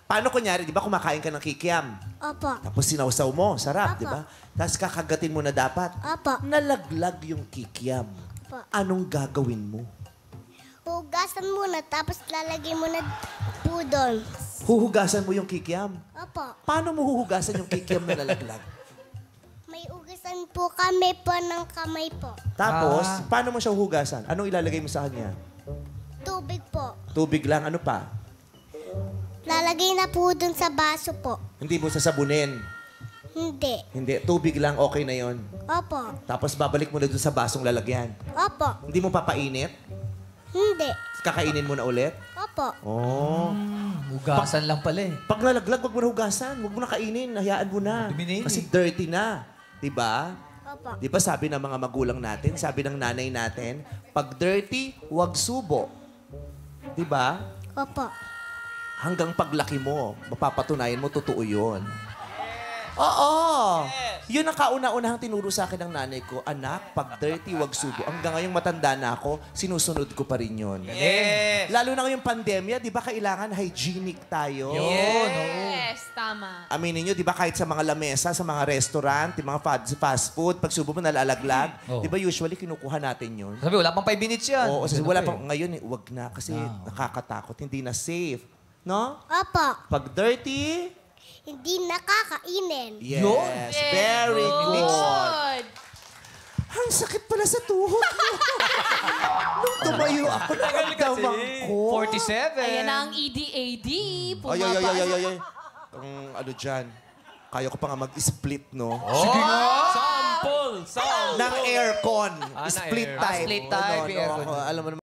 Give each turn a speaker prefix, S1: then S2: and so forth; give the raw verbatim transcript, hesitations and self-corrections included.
S1: Paano kunyari, di ba kumakain ka ng kikiam?
S2: Opo.
S1: Tapos sinawsaw mo, sarap,
S2: Opo.
S1: di ba? Tapos kakagatin mo na dapat.
S2: Opo.
S1: Nalaglag yung kikiam.
S2: Opo.
S1: Anong gagawin mo?
S2: Hugasan muna, tapos lalagay mo na po doon.
S1: Huhugasan mo yung kikiam?
S2: Opo.
S1: Paano mo huhugasan yung kikiam na nalaglag?
S2: May ugasan po kami po ng kamay po.
S1: Tapos,
S3: Ah.
S1: paano mo siya huhugasan? Anong ilalagay mo sa kanya?
S2: Tubig po.
S1: Tubig lang, ano pa?
S2: Lalagay na po doon sa baso po.
S1: Hindi mo sasabunin.
S2: Hindi.
S1: Hindi, tubig lang, okay na yon.
S2: Opo.
S1: Tapos babalik mo na dun sa basong lalagyan.
S2: Opo.
S1: Hindi mo papainit?
S2: Hindi.
S1: Kakainin mo na ulit?
S2: Opo.
S1: Oh.
S3: Hugasan lang pala eh.
S1: Pag nalaglag, wag mo na hugasan. Wag mo na kainin. Hayaan mo na.
S3: Dumi na yun
S1: Kasi
S3: eh.
S1: dirty na. Diba?
S2: Opo.
S1: Di ba sabi ng mga magulang natin, sabi ng nanay natin, pag dirty, wag subo. Diba?
S2: Opo.
S1: Hanggang paglaki mo, mapapatunayan mo, totoo yun. Oo. Yun ang kauna-unahang tinuro sa akin ng nanay ko, anak, pag dirty, wag subo. Hanggang ngayong matanda na ako, sinusunod ko pa rin yun.
S3: Yes!
S1: Lalo na ngayong pandemya, di ba kailangan hygienic tayo?
S3: Yun,
S4: Yes, tama.
S1: Aminin nyo, di ba kahit sa mga lamesa, sa mga restaurant, yung mga fast, fast food, pag subo mo nalalaglag,
S3: Oh.
S1: di ba usually kinukuha natin yun?
S3: Sabi, wala pang five minutes yan.
S1: Oo, kasi
S3: Ganun
S1: wala
S3: pa
S1: pang,
S3: eh.
S1: ngayon, eh, wag na, kasi
S3: Ah.
S1: nakakatakot, hindi na safe. No?
S2: Opo.
S1: Pag dirty,
S2: Hindi nakakainin.
S1: yes,
S3: Yun.
S1: very good.
S4: Good.
S1: Ang sakit pala sa tuhod mo. Nung tumayo ako, nakamdaman ko.
S3: forty-seven.
S4: Ayan na ang E D A D.
S1: Ay, ay, ay, ay, ay, ay, ay. Ang ano dyan, kaya ko pa nga mag-split, no?
S3: Sige nga.
S5: Sample! Sample!
S1: Ng aircon.
S5: Ah, na
S1: Split
S5: air.
S1: type.
S3: Ah, split type,
S1: Ano, ano,
S3: aircon.
S1: alam mo naman.